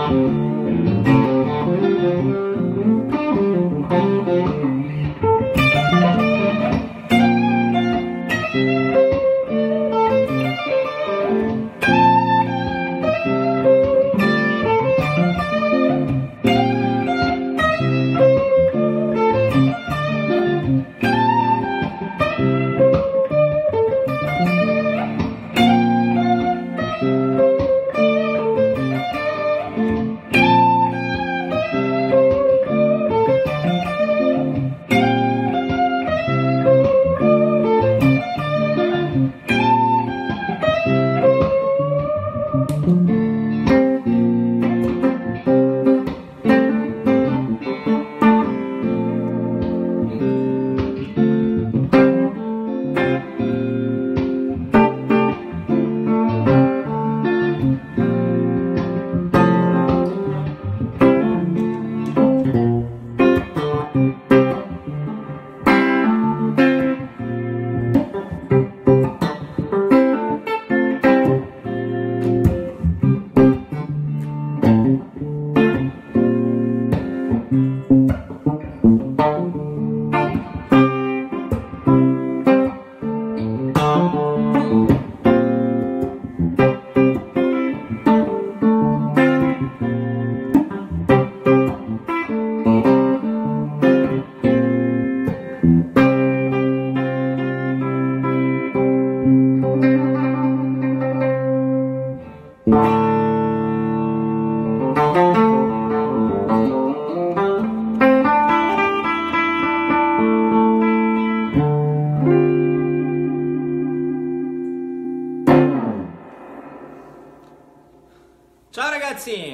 Ragazzi,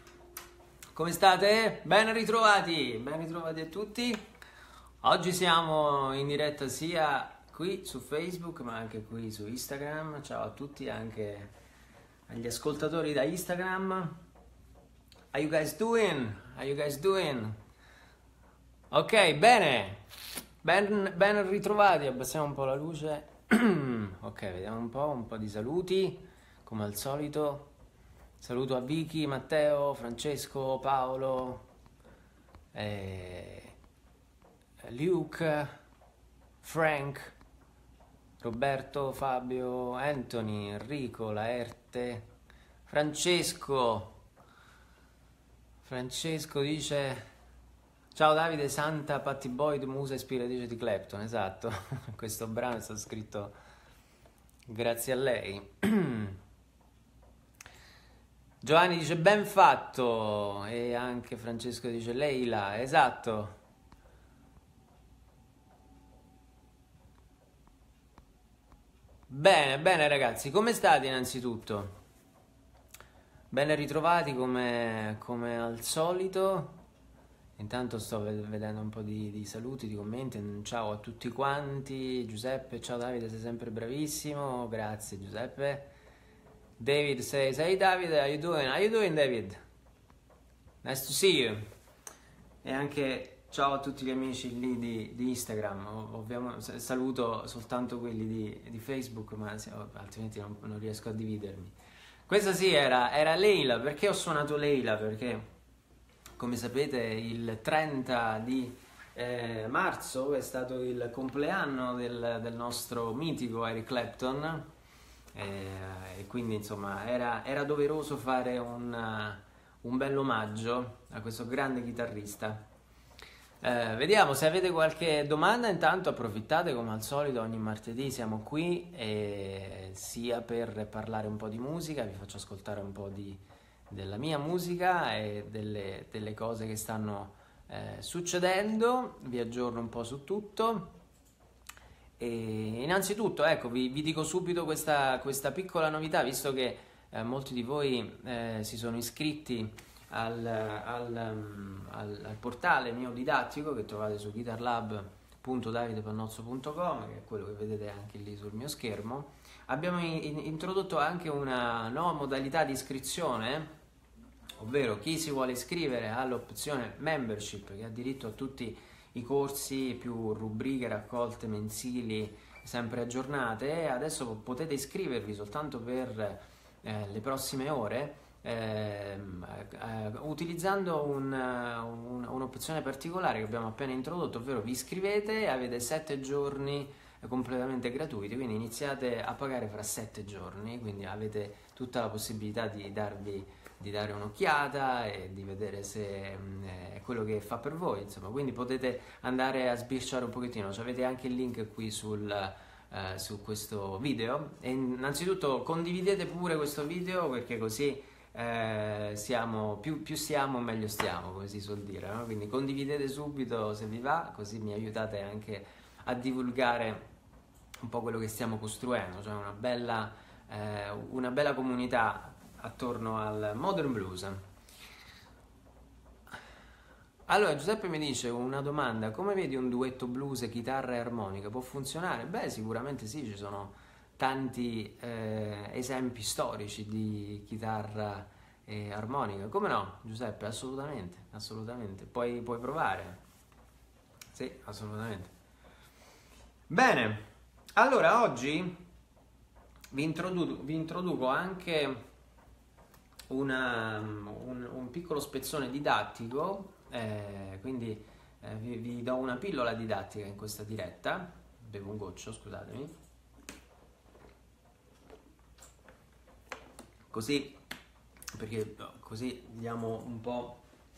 come state? Ben ritrovati a tutti. Oggi siamo in diretta sia qui su Facebook ma anche qui su Instagram. Ciao a tutti, anche agli ascoltatori da Instagram. How you guys doing? Ok, bene. Ben ritrovati. Abbassiamo un po' la luce. Ok, vediamo un po' di saluti come al solito. Saluto a Vicky, Matteo, Francesco, Paolo, Luke, Frank, Roberto, Fabio, Anthony, Enrico, Laerte, Francesco dice: ciao Davide, Santa Patti Boyd, musa ispiratrice di Clapton. Esatto, questo brano è stato scritto grazie a lei. Giovanni dice ben fatto, e anche Francesco dice Leila, esatto. Bene ragazzi, come state innanzitutto? Ben ritrovati come al solito. Intanto sto vedendo un po' di saluti, di commenti. Ciao a tutti quanti. Giuseppe, ciao Davide, sei sempre bravissimo, grazie Giuseppe. David says, hey David, how you doing David? Nice to see you. E anche ciao a tutti gli amici lì di Instagram. Ovviamente saluto soltanto quelli di Facebook, ma altrimenti non riesco a dividermi. Questa sì era Leila. Perché ho suonato Leila? Perché come sapete il 30 di marzo è stato il compleanno del nostro mitico Eric Clapton. E quindi insomma era doveroso fare un bel omaggio a questo grande chitarrista. Vediamo se avete qualche domanda. Intanto approfittate, come al solito ogni martedì siamo qui sia per parlare un po' di musica, vi faccio ascoltare un po' della mia musica e delle cose che stanno succedendo, vi aggiorno un po' su tutto. E innanzitutto ecco vi dico subito questa piccola novità, visto che molti di voi si sono iscritti al portale mio didattico che trovate su guitarlab.davidepannozzo.com, che è quello che vedete anche lì sul mio schermo. Abbiamo introdotto anche una nuova modalità di iscrizione, ovvero chi si vuole iscrivere all'opzione membership, che ha diritto a tutti i corsi più rubriche, raccolte mensili sempre aggiornate. Adesso potete iscrivervi soltanto per le prossime ore utilizzando un'opzione particolare che abbiamo appena introdotto, ovvero vi iscrivete e avete 7 giorni completamente gratuiti, quindi iniziate a pagare fra 7 giorni, quindi avete tutta la possibilità di dare un'occhiata e di vedere se è quello che fa per voi, insomma, quindi potete andare a sbirciare un pochettino, avete anche il link qui su questo video, e innanzitutto condividete pure questo video, perché così più siamo meglio stiamo, come si suol dire, no? Quindi condividete subito se vi va, così mi aiutate anche a divulgare un po' quello che stiamo costruendo, cioè una bella comunità attorno al Modern Blues. Allora Giuseppe mi dice una domanda: come vedi un duetto blues, chitarra e armonica? Può funzionare? Beh, sicuramente sì, ci sono tanti esempi storici di chitarra e armonica. Come no, Giuseppe? Assolutamente. Puoi provare. Sì, assolutamente. Bene, allora oggi vi introduco anche un piccolo spezzone didattico, quindi vi do una pillola didattica in questa diretta. Bevo un goccio, scusatemi. Così, perché così diamo un po'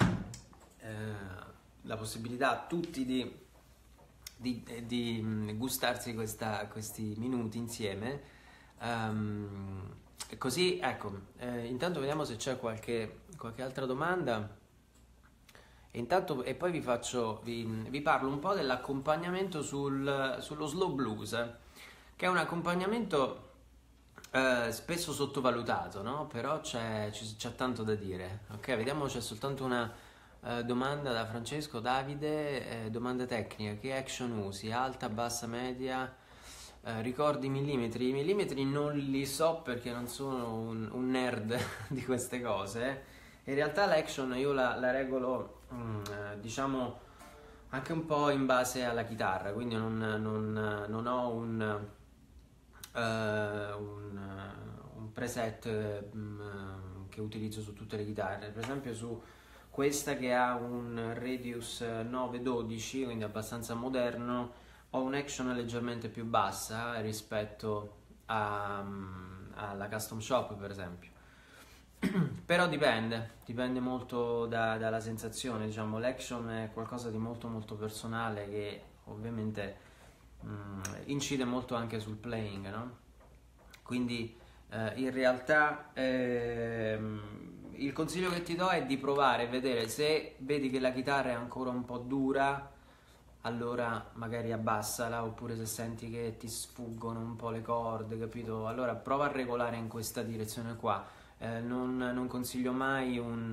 la possibilità a tutti di gustarsi questi minuti insieme. Così, ecco, intanto vediamo se c'è qualche altra domanda. E poi vi parlo un po' dell'accompagnamento sullo slow blues, che è un accompagnamento spesso sottovalutato, no? Però c'è tanto da dire. Ok, vediamo, c'è soltanto una domanda da Francesco Davide, domanda tecnica: che action usi? Alta, bassa, media? Ricordi millimetri? I millimetri non li so perché non sono un nerd di queste cose. In realtà l'action io la regolo, diciamo, anche un po' in base alla chitarra, quindi non ho un preset che utilizzo su tutte le chitarre. Per esempio su questa, che ha un radius 912, quindi abbastanza moderno, ho un'action leggermente più bassa rispetto alla Custom Shop, per esempio. Però dipende molto dalla sensazione, diciamo. L'action è qualcosa di molto molto personale, che ovviamente incide molto anche sul playing, no? Quindi in realtà il consiglio che ti do è di provare a vedere, se vedi che la chitarra è ancora un po' dura, allora magari abbassala, oppure se senti che ti sfuggono un po' le corde, capito? Allora prova a regolare in questa direzione qua. Non consiglio mai un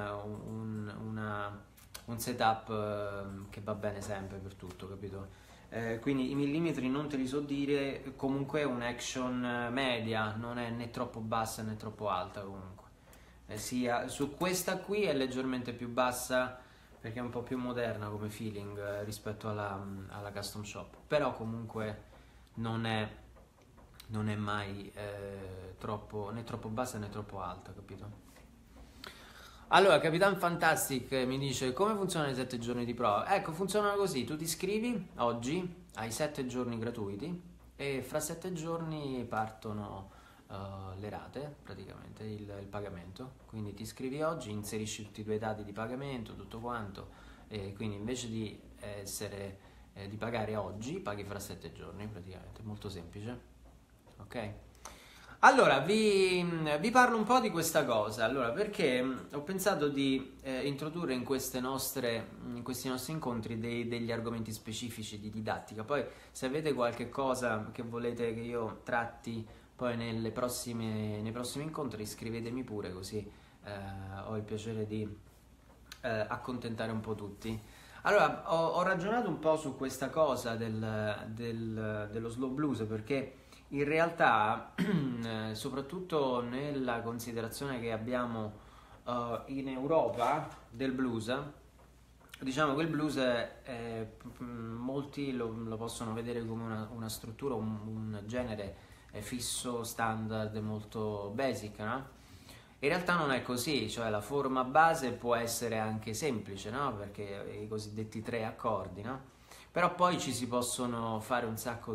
setup che va bene sempre per tutto, capito? Quindi i millimetri non te li so dire, comunque un'action media, non è né troppo bassa né troppo alta, comunque. Sia su questa qui è leggermente più bassa, perché è un po' più moderna come feeling rispetto alla Custom Shop, però comunque non è mai né troppo bassa né troppo alta, capito? Allora, Capitan Fantastic mi dice: come funzionano i 7 giorni di prova? Ecco, funzionano così: tu ti iscrivi oggi, hai 7 giorni gratuiti, e fra 7 giorni partono le rate, praticamente il pagamento. Quindi ti iscrivi oggi, inserisci tutti i tuoi dati di pagamento, tutto quanto, e quindi invece di pagare oggi, paghi fra 7 giorni, praticamente. Molto semplice, ok? Allora, vi parlo un po' di questa cosa, allora, perché ho pensato di introdurre in questi nostri incontri degli argomenti specifici di didattica. Poi, se avete qualche cosa che volete che io tratti poi nei prossimi incontri, scrivetemi pure, così ho il piacere di accontentare un po' tutti. Allora, ho ragionato un po' su questa cosa dello slow blues, perché in realtà, soprattutto nella considerazione che abbiamo in Europa del blues, diciamo che il blues molti lo possono vedere come una struttura, un genere fisso, standard, molto basic, no? In realtà non è così, cioè la forma base può essere anche semplice, no? Perché i cosiddetti 3 accordi, no? Però poi ci si possono fare un sacco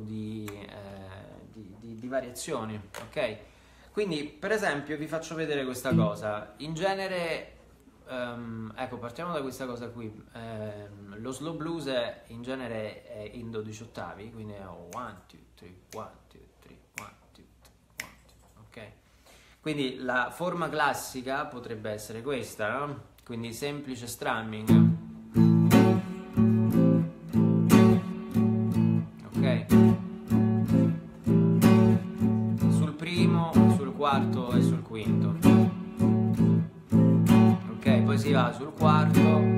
di variazioni, ok? Quindi, per esempio, vi faccio vedere questa cosa. In genere, ecco, partiamo da questa cosa qui. Lo slow blues in genere è in 12 ottavi, quindi è 1, 2, 3, 1, 2, 3, 1, 2, 3, 1, 2, ok? Quindi la forma classica potrebbe essere questa, no? Quindi semplice strumming, ok? Sul primo, sul quarto e sul quinto, ok? Poi si va sul quarto,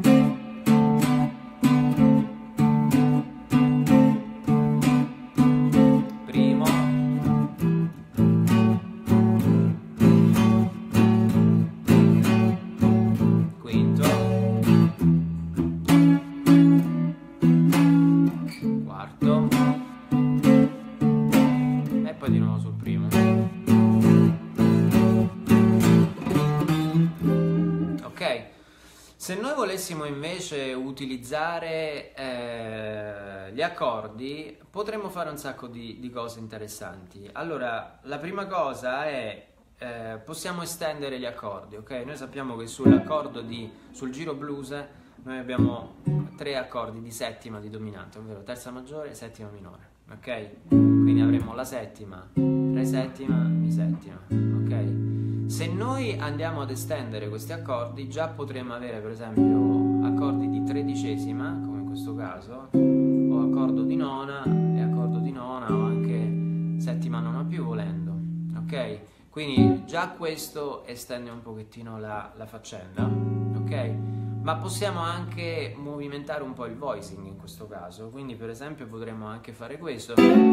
se noi volessimo invece utilizzare gli accordi, potremmo fare un sacco di cose interessanti. Allora, la prima cosa è possiamo estendere gli accordi, ok? Noi sappiamo che sul giro blues noi abbiamo 3 accordi di settima di dominante, ovvero terza maggiore e settima minore, ok? Quindi avremo la settima, re settima, mi settima, ok? Se noi andiamo ad estendere questi accordi, già potremmo avere per esempio accordi di tredicesima, come in questo caso, o accordo di nona e accordo di nona, o anche settima nona più volendo, ok? Quindi già questo estende un pochettino la faccenda, ok? Ma possiamo anche movimentare un po' il voicing in questo caso, quindi per esempio potremmo anche fare questo,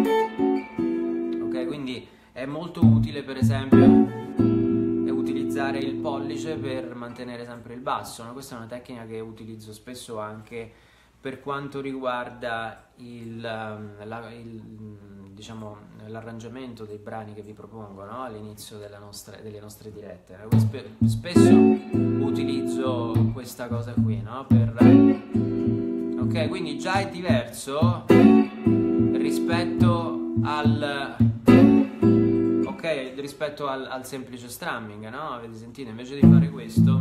ok? Quindi è molto utile per esempio utilizzare il pollice per mantenere sempre il basso, no? Questa è una tecnica che utilizzo spesso anche per quanto riguarda diciamo, l'arrangiamento dei brani che vi propongo, no? All'inizio delle nostre dirette. Spesso utilizzo questa cosa qui, no? Ok, quindi già è diverso rispetto al semplice strumming, no? Avete sentito? Invece di fare questo,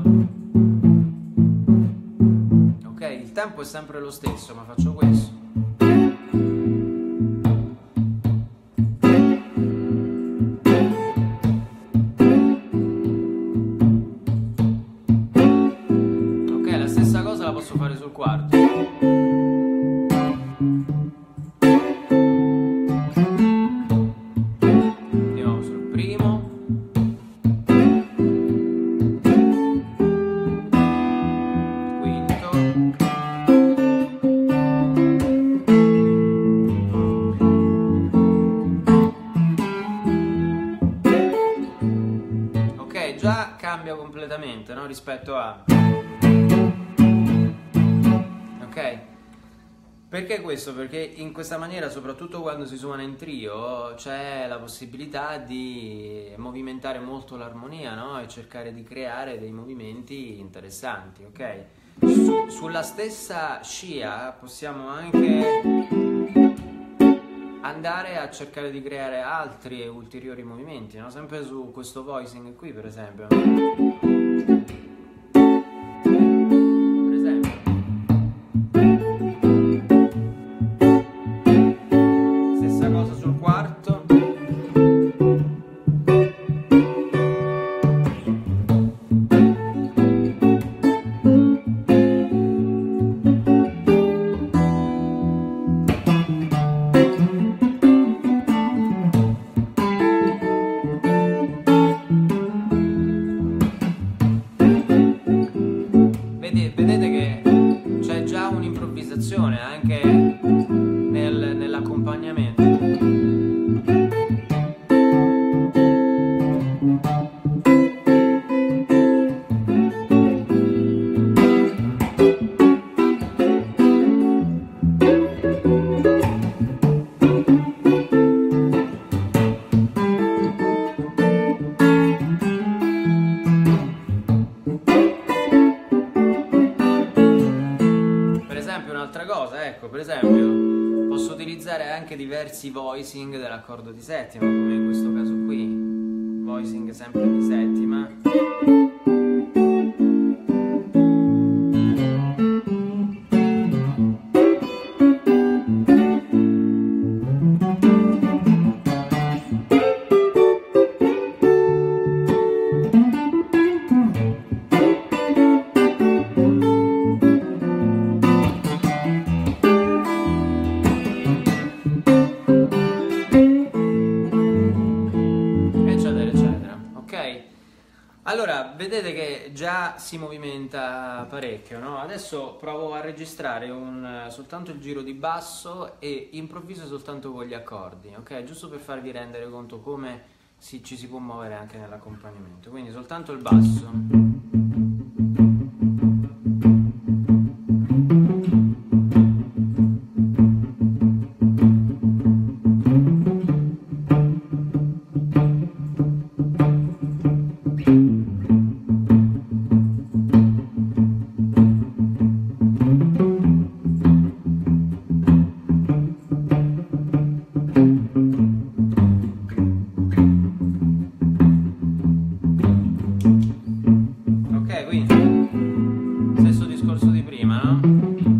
ok, il tempo è sempre lo stesso, ma faccio questo. Ok, la stessa cosa la posso fare sul quarto. Già cambia completamente, no? Rispetto a... ok? Perché questo? Perché in questa maniera, soprattutto quando si suona in trio, c'è la possibilità di movimentare molto l'armonia, no? E cercare di creare dei movimenti interessanti, ok? Sulla stessa scia possiamo anche andare a cercare di creare altri e ulteriori movimenti, no? Sempre su questo voicing qui, per esempio. Stessa cosa sul quarto. ecco, per esempio, posso utilizzare anche diversi voicing dell'accordo di settima, come in questo caso qui, voicing sempre di settima. Allora, vedete che già si movimenta parecchio, no? Adesso provo a registrare soltanto il giro di basso e improvviso soltanto con gli accordi, ok? Giusto per farvi rendere conto come ci si può muovere anche nell'accompagnamento. Quindi soltanto il basso. Stesso discorso di prima, no?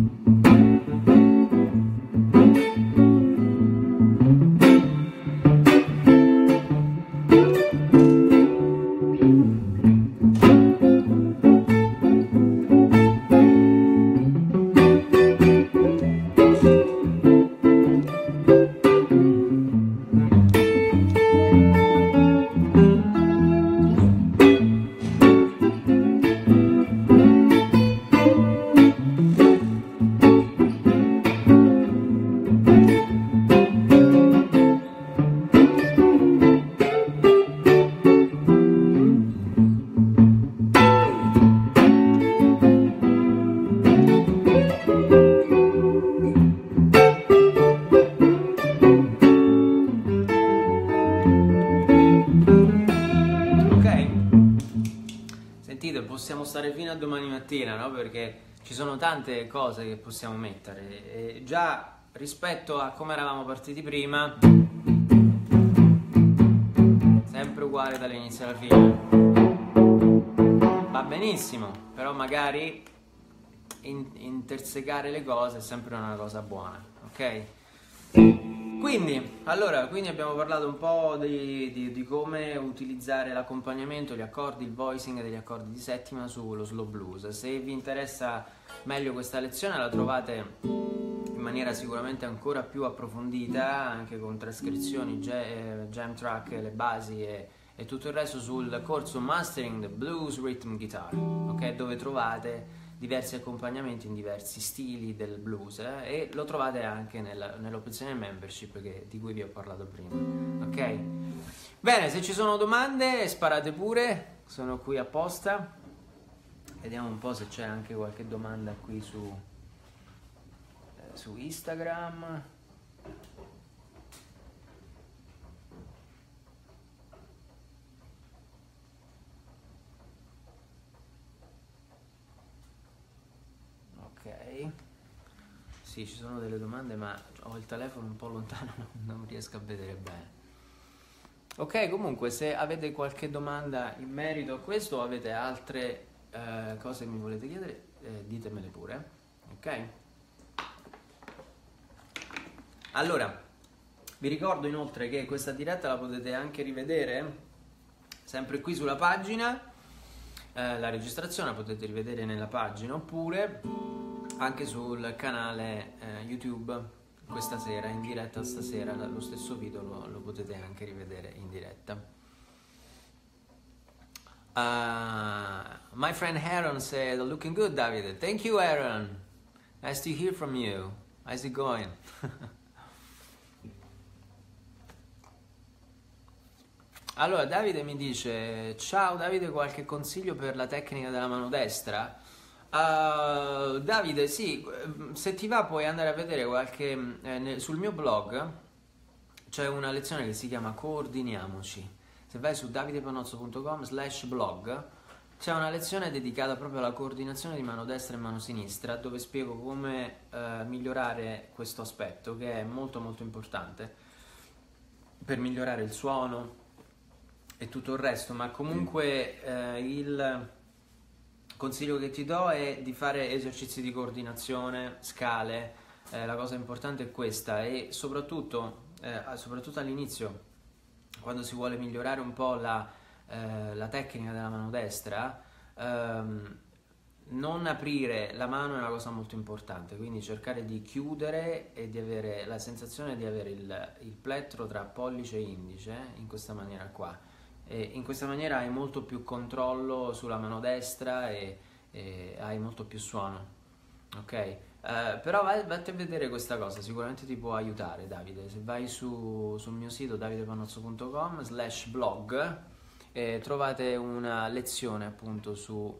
Possiamo stare fino a domani mattina, no? Perché ci sono tante cose che possiamo mettere e già rispetto a come eravamo partiti prima, sempre uguale dall'inizio alla fine, va benissimo, però magari intersecare le cose è sempre una cosa buona, ok? Quindi abbiamo parlato un po' di come utilizzare l'accompagnamento, gli accordi, il voicing degli accordi di settima sullo slow blues. Se vi interessa meglio questa lezione la trovate in maniera sicuramente ancora più approfondita, anche con trascrizioni, jam track, le basi e tutto il resto sul corso Mastering the Blues Rhythm Guitar, ok? Dove trovate diversi accompagnamenti in diversi stili del blues e lo trovate anche nell'opzione membership di cui vi ho parlato prima, ok? Bene, se ci sono domande sparate pure, sono qui apposta. Vediamo un po' se c'è anche qualche domanda qui su Instagram. Sì, ci sono delle domande, ma ho il telefono un po' lontano, non riesco a vedere bene. Ok, comunque, se avete qualche domanda in merito a questo o avete altre cose che mi volete chiedere, ditemele pure, ok? Allora, vi ricordo inoltre che questa diretta la potete anche rivedere sempre qui sulla pagina, la registrazione la potete rivedere nella pagina oppure anche sul canale YouTube questa sera, in diretta stasera, lo stesso video lo potete anche rivedere in diretta. My friend Aaron said, looking good, Davide. Thank you, Aaron. Nice to hear from you. How's it going? Allora, Davide mi dice, ciao Davide, qualche consiglio per la tecnica della mano destra? Davide, sì, se ti va puoi andare a vedere sul mio blog c'è una lezione che si chiama Coordiniamoci. Se vai su davidepanozzo.com/blog c'è una lezione dedicata proprio alla coordinazione di mano destra e mano sinistra, dove spiego come migliorare questo aspetto, che è molto molto importante per migliorare il suono e tutto il resto. Ma comunque il consiglio che ti do è di fare esercizi di coordinazione, scale. La cosa importante è questa, e soprattutto all'inizio, quando si vuole migliorare un po' la tecnica della mano destra, non aprire la mano è una cosa molto importante, quindi cercare di chiudere e di avere la sensazione di avere il plettro tra pollice e indice in questa maniera qua. E in questa maniera hai molto più controllo sulla mano destra e hai molto più suono, ok? Però vatti a vedere questa cosa, sicuramente ti può aiutare, Davide. Se vai sul mio sito davidepanozzo.com/blog trovate una lezione appunto su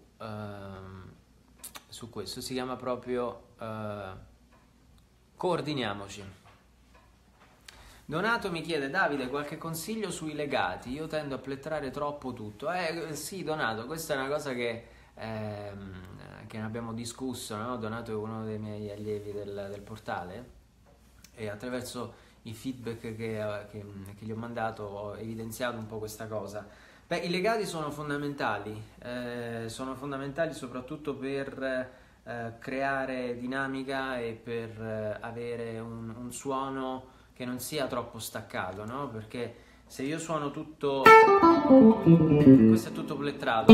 questo, si chiama proprio Coordiniamoci. Donato mi chiede: Davide, qualche consiglio sui legati? Io tendo a plettrare troppo tutto. Sì, Donato, questa è una cosa che ne abbiamo discusso, no? Donato è uno dei miei allievi del portale, e attraverso i feedback che gli ho mandato ho evidenziato un po' questa cosa. Beh, i legati sono fondamentali soprattutto per creare dinamica e per avere un suono che non sia troppo staccato, no? Perché se io suono tutto, questo è tutto plettrato,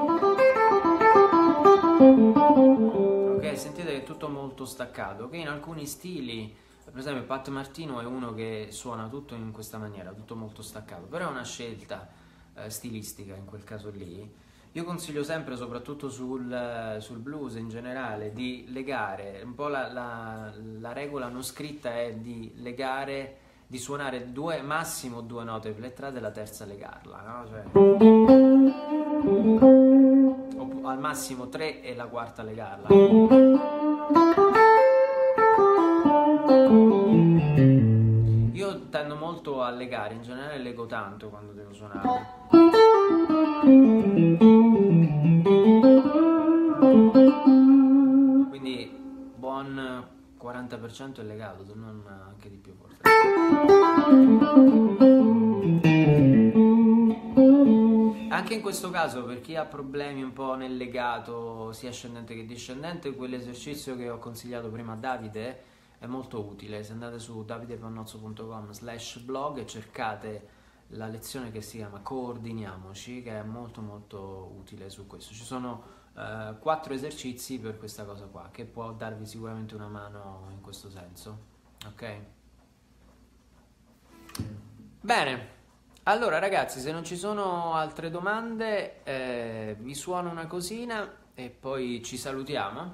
ok? Sentite che è tutto molto staccato, ok? In alcuni stili, per esempio Pat Martino è uno che suona tutto in questa maniera, tutto molto staccato, però è una scelta stilistica in quel caso lì. Io consiglio sempre, soprattutto sul blues in generale, di legare un po' la regola non scritta è di legare, di suonare massimo due note plettrate e la terza legarla, no? Cioè, o al massimo tre e la quarta legarla. Io tendo molto a legare, in generale lego tanto quando devo suonare. Quindi buon 40% è legato, se non anche di più forse. Anche in questo caso, per chi ha problemi un po' nel legato sia ascendente che discendente, quell'esercizio che ho consigliato prima a Davide è molto utile. Se andate su davidepannozzo.com/blog e cercate la lezione che si chiama Coordiniamoci, che è molto molto utile su questo. Ci sono 4 esercizi per questa cosa qua, che può darvi sicuramente una mano in questo senso, ok? Bene, allora ragazzi, se non ci sono altre domande vi suono una cosina e poi ci salutiamo.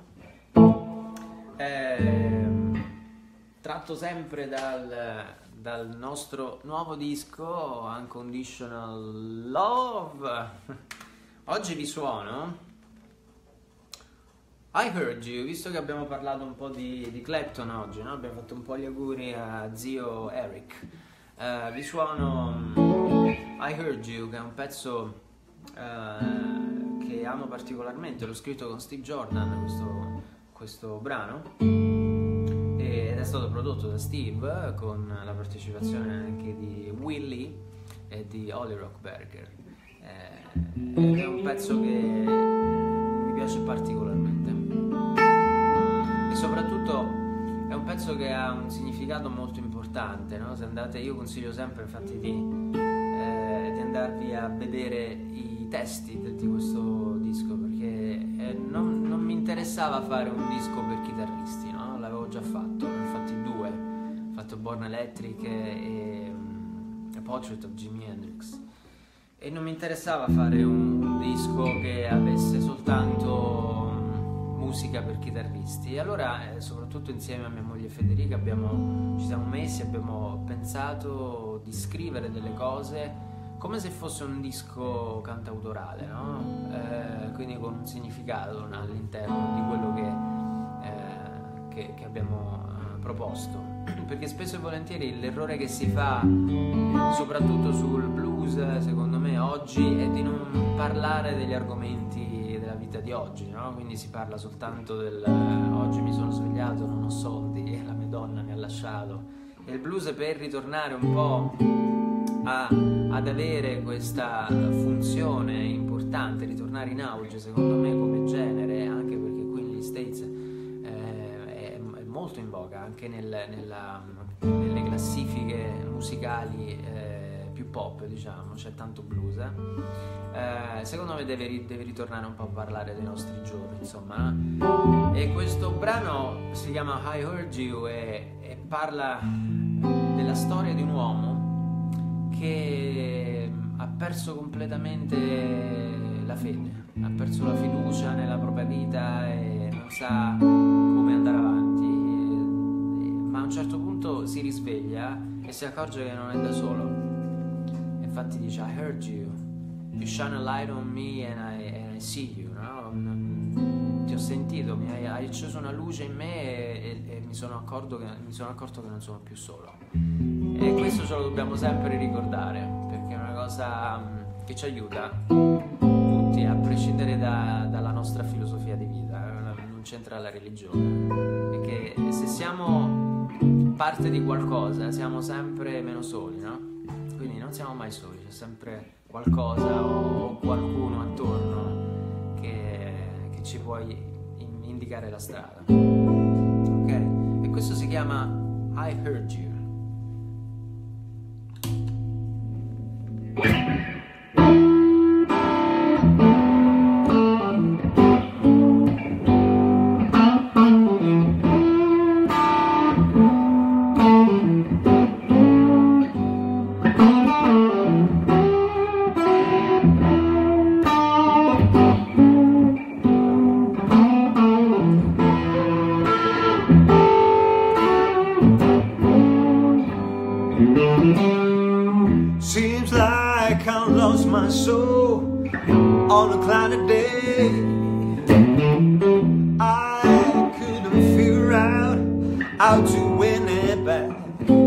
Tratto sempre dal nostro nuovo disco Unconditional Love. Oggi vi suono I Heard You, visto che abbiamo parlato un po' di Clapton oggi, no? Abbiamo fatto un po' gli auguri a zio Eric. Vi suono I Heard You, che è un pezzo che amo particolarmente. L'ho scritto con Steve Jordan, questo brano, ed è stato prodotto da Steve con la partecipazione anche di Willie e di Holly Rockberger. Ed è un pezzo che mi piace particolarmente, e soprattutto è un pezzo che ha un significato molto importante, no? Se andate, io consiglio sempre infatti di andarvi a vedere i testi di questo disco, perché non mi interessava fare un disco per chitarristi, no? L'avevo già fatto, ne ho fatti 2, ho fatto Born Electric e A Portrait of Jimi Hendrix, e non mi interessava fare un disco che avesse soltanto musica per chitarristi. E allora, soprattutto insieme a mia moglie Federica, ci siamo messi, abbiamo pensato di scrivere delle cose come se fosse un disco cantautorale, no? Quindi con un significato all'interno di quello che abbiamo proposto, perché spesso e volentieri l'errore che si fa, soprattutto sul blues, secondo me oggi, è di non parlare degli argomenti della vita di oggi, no? Quindi si parla soltanto del oggi mi sono svegliato, non ho soldi, la mia donna mi ha lasciato. E il blues, per ritornare un po' ad avere questa funzione importante, ritornare in auge secondo me come genere, anche perché qui negli States è molto in voga, anche nelle classifiche musicali più pop, diciamo, c'è tanto blues, secondo me deve ritornare un po' a parlare dei nostri giorni, insomma, no? E questo brano si chiama I Heard You e parla della storia di un uomo che ha perso completamente la fede, ha perso la fiducia nella propria vita e non sa come andare avanti, ma a un certo punto si risveglia e si accorge che non è da solo. Infatti dice I heard you, you shine a light on me and I see you, no? Ti ho sentito, hai acceso una luce in me e mi sono accorto che non sono più solo. E questo ce lo dobbiamo sempre ricordare, perché è una cosa che ci aiuta tutti, a prescindere dalla nostra filosofia di vita, non c'entra la religione, e che se siamo parte di qualcosa siamo sempre meno soli, no? Quindi non siamo mai soli, c'è sempre qualcosa o qualcuno attorno che ci può indicare la strada, ok? E questo si chiama I Heard You. Seems like I lost my soul on a cloudy day. I couldn't figure out how to win it back.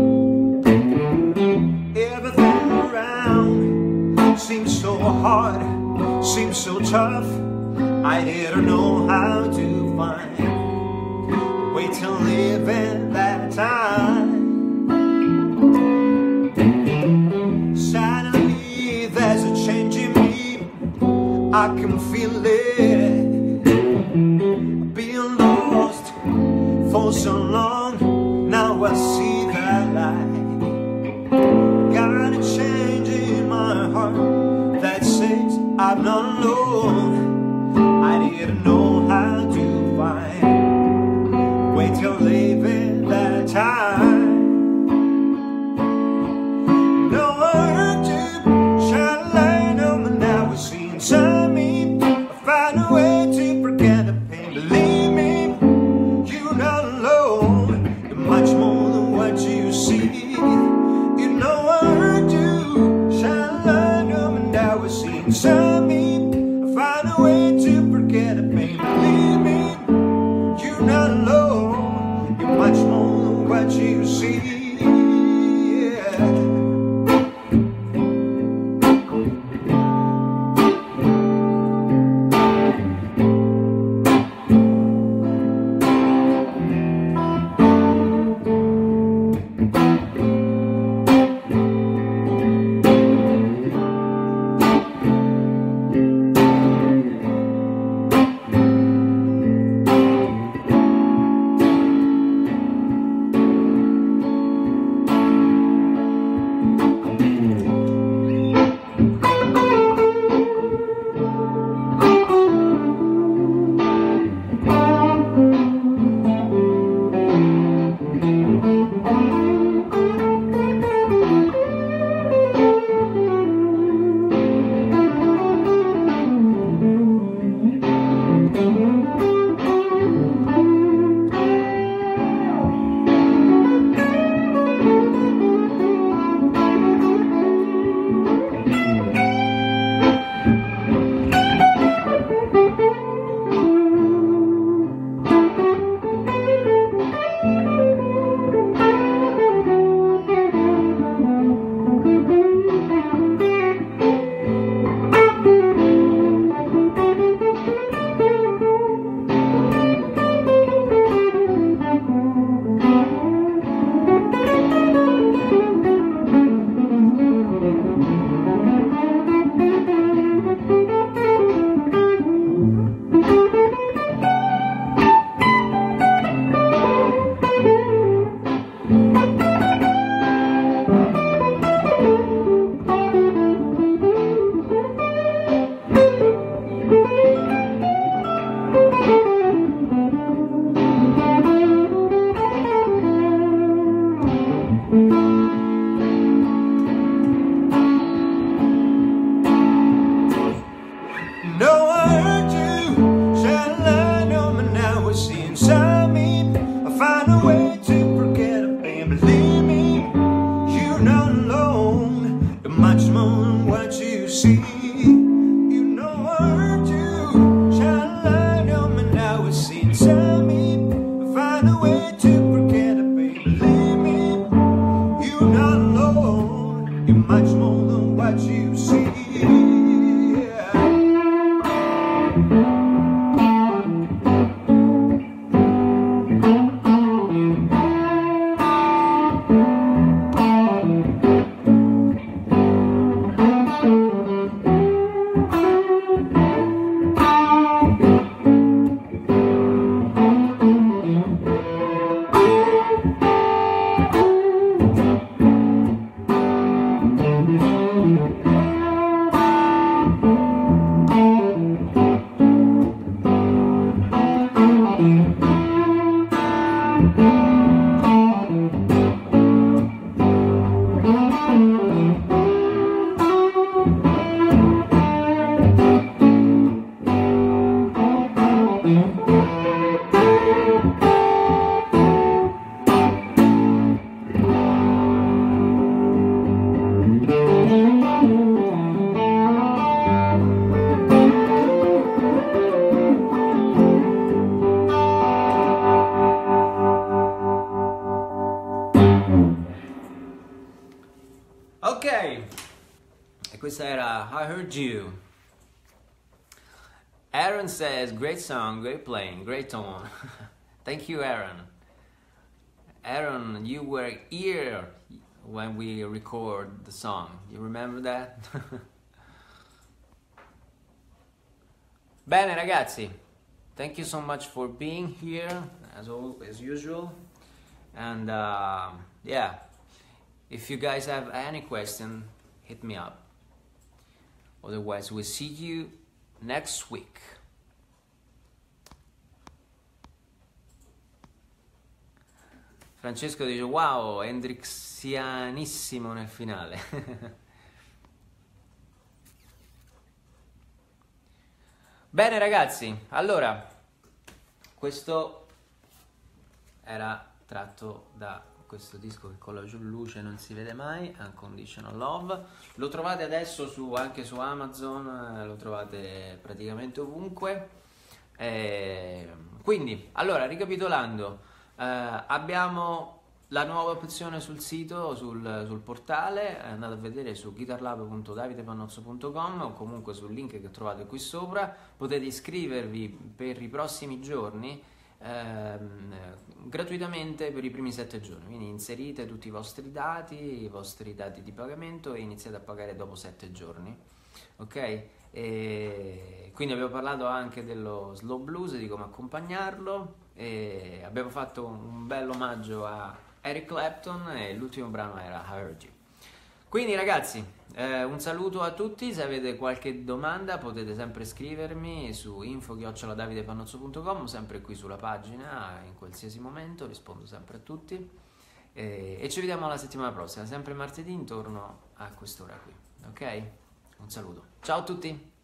Everything around seems so hard, seems so tough. I didn't know how to find a way to live in that time. Suddenly there's a change in me, I can feel it. Being lost for so long, now I see the light. Got a change in my heart that says I'm not alone. I didn't know how to find a way to live in that time. Inside me, I find Ok, e questa era I Heard You. Aaron says, great song, great playing, great tone. Thank you, Aaron. Aaron, you were here when we record the song. You remember that? Bene ragazzi, thank you so much for being here as usual. And yeah, if you guys have any question, hit me up. Otherwise, we'll see you next week. Francesco dice wow, hendrixianissimo nel finale. Bene ragazzi, allora questo era tratto da questo disco che con la luce non si vede mai, Unconditional Love. Lo trovate adesso anche su Amazon, lo trovate praticamente ovunque. Quindi, allora, ricapitolando, abbiamo la nuova opzione sul sito, sul portale, andate a vedere su guitarlab.davidepannozzo.com o comunque sul link che trovate qui sopra. Potete iscrivervi per i prossimi giorni gratuitamente per i primi 7 giorni, quindi inserite tutti i vostri dati di pagamento e iniziate a pagare dopo 7 giorni, ok? E quindi abbiamo parlato anche dello slow blues, di come accompagnarlo, e abbiamo fatto un bel omaggio a Eric Clapton e l'ultimo brano era I Heard You. Quindi ragazzi, un saluto a tutti. Se avete qualche domanda potete sempre scrivermi su info@davidepannozzo.com, sempre qui sulla pagina, in qualsiasi momento rispondo sempre a tutti, e ci vediamo la settimana prossima, sempre martedì intorno a quest'ora qui, ok? Un saluto, ciao a tutti.